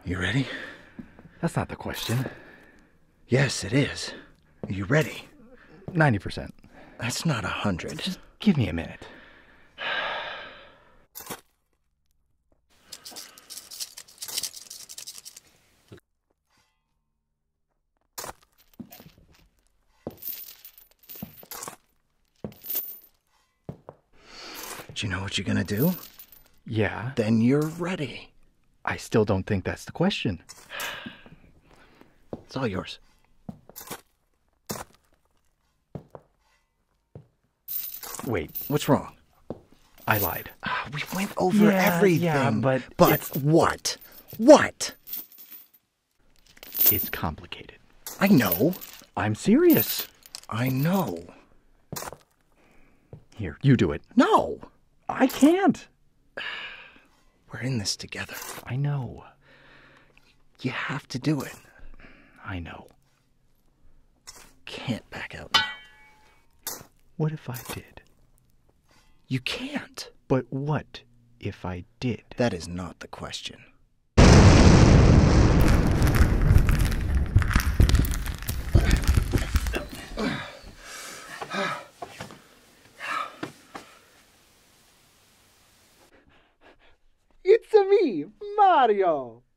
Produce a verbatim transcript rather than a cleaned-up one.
You ready? That's not the question. Yes, it is. Are you ready? ninety percent. That's not a hundred. Just give me a minute. Do you know what you're gonna do? Yeah, Then you're ready. I still don't think that's the question. It's all yours. Wait, What's wrong? I lied. Ah, we went over Yeah, everything. yeah, but But it's- what? What? It's complicated. I know. I'm serious. I know. Here, you do it. No. I can't. We're in this together. I know. You have to do it. I know. Can't back out now. What if I did? You can't. But what if I did? That is not the question. It's a me, Mario.